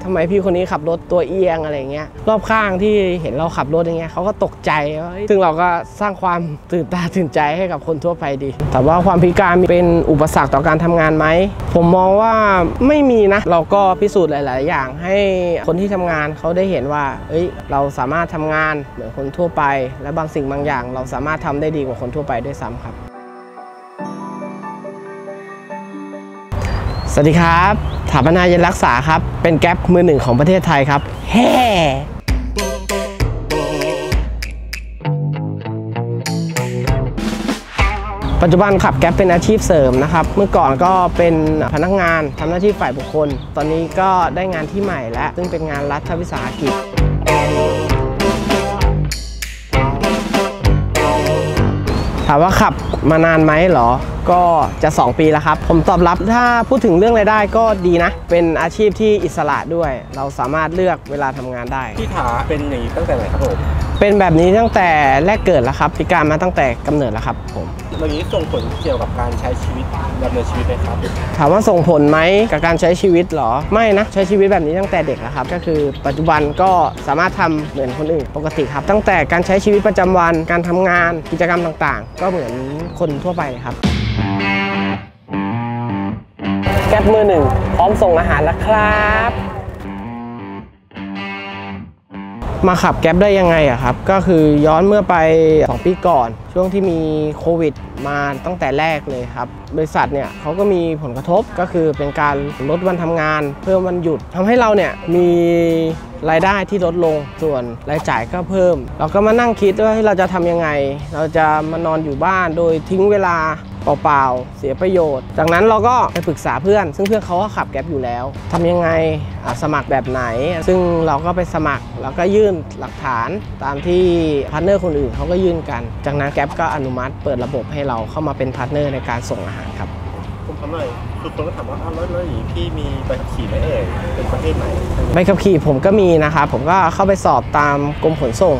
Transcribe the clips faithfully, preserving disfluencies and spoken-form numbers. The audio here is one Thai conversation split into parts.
ทำไมพี่คนนี้ขับรถตัวเอียงอะไรเงี้ยรอบข้างที่เห็นเราขับรถอย่างเงี้ยเขาก็ตกใจซึ่งเราก็สร้างความตื่นตาตื่นใจให้กับคนทั่วไปดีแต่ว่าความพิการเป็นอุปสรรคต่อการทำงานไหมผมมองว่าไม่มีนะเราก็พิสูจน์หลายๆอย่างให้คนที่ทำงานเขาได้เห็นว่าเอ้ยเราสามารถทำงานเหมือนคนทั่วไปและบางสิ่งบางอย่างเราสามารถทำได้ดีกว่าคนทั่วไปด้วยซ้ำครับสวัสดีครับสถาปนาเย็นรักษาครับเป็นแก๊ปมือหนึ่งของประเทศไทยครับแฮ่ปัจจุบันขับแก๊ปเป็นอาชีพเสริมนะครับเมื่อก่อนก็เป็นพนักงานทำหน้าที่ฝ่ายบุคคลตอนนี้ก็ได้งานที่ใหม่แล้วซึ่งเป็นงานรัฐวิสาหกิจถามว่าขับมานานไหมเหรอก็จะสองปีแล้วครับผมตอบรับถ้าพูดถึงเรื่องรายได้ก็ดีนะเป็นอาชีพที่อิสระด้วยเราสามารถเลือกเวลาทำงานได้พี่ถาเป็นอย่างนี้ตั้งแต่ไหนครับผมเป็นแบบนี้ตั้งแต่แรกเกิดแล้วครับพิการมาตั้งแต่กำเนิดแล้วครับผมอย่างนี้ส่งผลเกี่ยวกับการใช้ชีวิตดำเนินชีวิตไหมครับถามว่าส่งผลไหมกับการใช้ชีวิตหรอไม่นะใช้ชีวิตแบบนี้ตั้งแต่เด็กแล้วครับก็คือปัจจุบันก็สามารถทำเหมือนคนอื่นปกติครับตั้งแต่การใช้ชีวิตประจำวันการทำงานกิจกรรมต่างๆก็เหมือนคนทั่วไปครับแก๊ปมือหนึ่งพร้อมส่งอาหารแล้วครับมาขับแก๊ปได้ยังไงอะครับก็คือย้อนเมื่อไปสองปีก่อนช่วงที่มีโควิดมาตั้งแต่แรกเลยครับบริษัทเนี่ยเขาก็มีผลกระทบก็คือเป็นการลดวันทำงานเพิ่มวันหยุดทำให้เราเนี่ยมีรายได้ที่ลดลงส่วนรายจ่ายก็เพิ่มเราก็มานั่งคิดว่าเราจะทำยังไงเราจะมานอนอยู่บ้านโดยทิ้งเวลาเปล่าๆเสียประโยชน์จากนั้นเราก็ไปปรึกษาเพื่อนซึ่งเพื่อนเขาก็ขับแก๊ปอยู่แล้วทำยังไงสมัครแบบไหนซึ่งเราก็ไปสมัครแล้วก็ยื่นหลักฐานตามที่พาร์ทเนอร์คนอื่นเขาก็ยื่นกันจากนั้นแก๊ปก็อนุมัติเปิดระบบให้เราเข้ามาเป็นพาร์ทเนอร์ในการส่งอาหารครับผมถามหน่อยคือคนก็ถามว่าอ้าวแล้วแล้วอย่างนี้พี่มีใบขับขี่ไหมเอ่ยเป็นประเภทไหนใบขับขี่ผมก็มีนะครับผมก็เข้าไปสอบตามกรมขนส่ง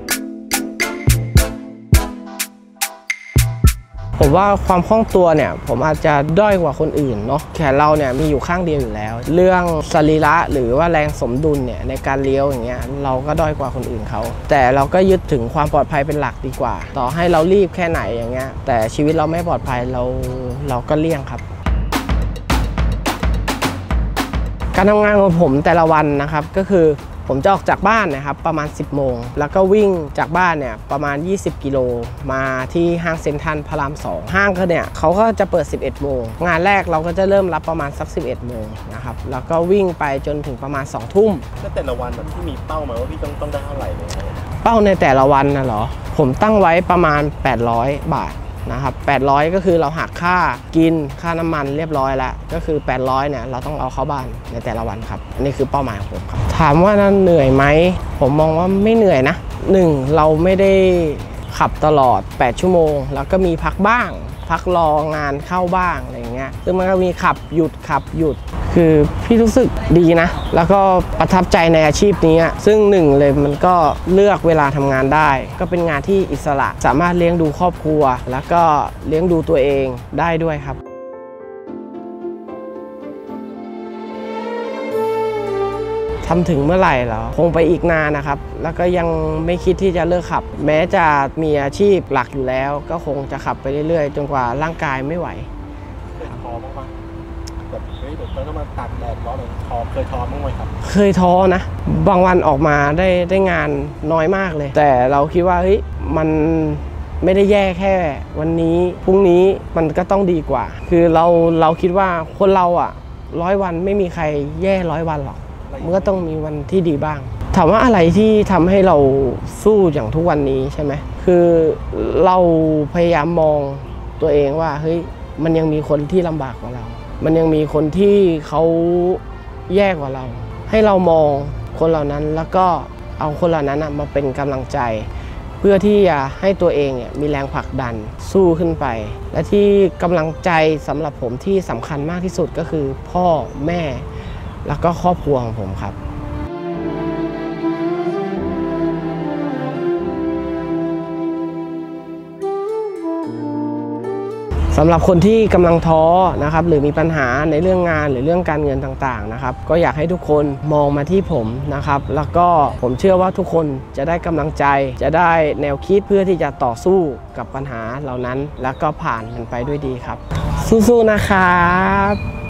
ผมว่าความคล่องตัวเนี่ยผมอาจจะด้อยกว่าคนอื่นเนาะแขนเราเนี่ยมีอยู่ข้างเดียวอยู่แล้วเรื่องสรีระหรือว่าแรงสมดุลเนี่ยในการเลี้ยวอย่างเงี้ยเราก็ด้อยกว่าคนอื่นเขาแต่เราก็ยึดถึงความปลอดภัยเป็นหลักดีกว่าต่อให้เรารีบแค่ไหนอย่างเงี้ยแต่ชีวิตเราไม่ปลอดภัยเราเราก็เลี่ยงครับการทำงานของผมแต่ละวันนะครับก็คือผมจะออกจากบ้านนะครับประมาณสิบโมงแล้วก็วิ่งจากบ้านเนี่ยประมาณยี่สิบกิโลมาที่ห้างเซ็นทรัลพระรามสองห้างเขาเนี่ยเขาก็จะเปิดสิบเอ็ดโมงงานแรกเราก็จะเริ่มรับประมาณสักสิบเอ็ดโมงนะครับแล้วก็วิ่งไปจนถึงประมาณสองทุ่มแล้วแต่ละวันแบบที่มีเป้ามาว่าพี่ต้องต้องได้เท่าไหร่เลยเป้าในแต่ละวันนะเหรอผมตั้งไว้ประมาณแปดร้อยบาทนะครับแปดร้อยก็คือเราหักค่ากินค่าน้ำมันเรียบร้อยแล้วก็คือแปดร้อยเนี่ยเราต้องเอาเข้าบ้านในแต่ละวันครับนี่คือเป้าหมายของผมครับถามว่านั้นเหนื่อยไหมผมมองว่าไม่เหนื่อยนะหนึ่งเราไม่ได้ขับตลอดแปดชั่วโมงแล้วก็มีพักบ้างพักรองานเข้าบ้างอะไรเงี้ยซึ่งมันก็มีขับหยุดขับหยุดคือพี่รู้สึกดีนะแล้วก็ประทับใจในอาชีพนี้ซึ่งหนึ่งเลยมันก็เลือกเวลาทำงานได้ก็เป็นงานที่อิสระสามารถเลี้ยงดูครอบครัวแล้วก็เลี้ยงดูตัวเองได้ด้วยครับทำถึงเมื่อไหร่เหรอคงไปอีกนานนะครับแล้วก็ยังไม่คิดที่จะเลิกขับแม้จะมีอาชีพหลักอยู่แล้วก็คงจะขับไปเรื่อยๆจนกว่าร่างกายไม่ไหวท้อบ้างไหมแบบเฮ้ยเดี๋ยวต้องมาตากแดดร้อนเลยท้อเคยท้อบ้างไหมครับเคยท้อนะบางวันออกมาได้ได้งานน้อยมากเลยแต่เราคิดว่าเฮ้ยมันไม่ได้แย่แค่วันนี้พรุ่งนี้มันก็ต้องดีกว่าคือเราเราคิดว่าคนเราอ่ะร้อยวันไม่มีใครแย่ร้อยวันหรอกมันก็ต้องมีวันที่ดีบ้างถามว่าอะไรที่ทำให้เราสู้อย่างทุกวันนี้ใช่ไหมคือเราพยายามมองตัวเองว่าเฮ้ยมันยังมีคนที่ลำบากกว่าเรามันยังมีคนที่เขาแย่กว่าเราให้เรามองคนเหล่านั้นแล้วก็เอาคนเหล่านั้นมาเป็นกำลังใจเพื่อที่จะให้ตัวเองเนี่ยมีแรงผลักดันสู้ขึ้นไปและที่กำลังใจสำหรับผมที่สำคัญมากที่สุดก็คือพ่อแม่แล้วก็ครอบครัวของผมครับสำหรับคนที่กำลังท้อนะครับหรือมีปัญหาในเรื่องงานหรือเรื่องการเงินต่างๆนะครับก็อยากให้ทุกคนมองมาที่ผมนะครับแล้วก็ผมเชื่อว่าทุกคนจะได้กำลังใจจะได้แนวคิดเพื่อที่จะต่อสู้กับปัญหาเหล่านั้นแล้วก็ผ่านมันไปด้วยดีครับสู้ๆนะครับ